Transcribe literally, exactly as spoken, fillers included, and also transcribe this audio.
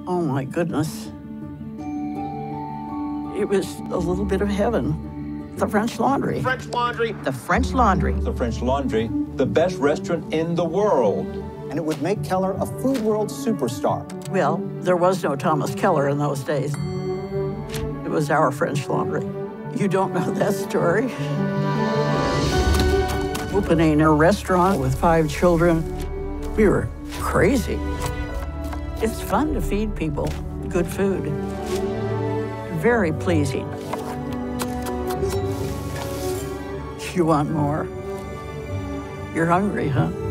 Oh my goodness. It was a little bit of heaven. The French Laundry. French Laundry. The French Laundry. The French Laundry, the best restaurant in the world. And it would make Keller a food world superstar. Well, there was no Thomas Keller in those days. It was our French Laundry. You don't know that story? Opening a restaurant with five children, we were crazy. It's fun to feed people good food. Very pleasing. You want more? You're hungry, huh?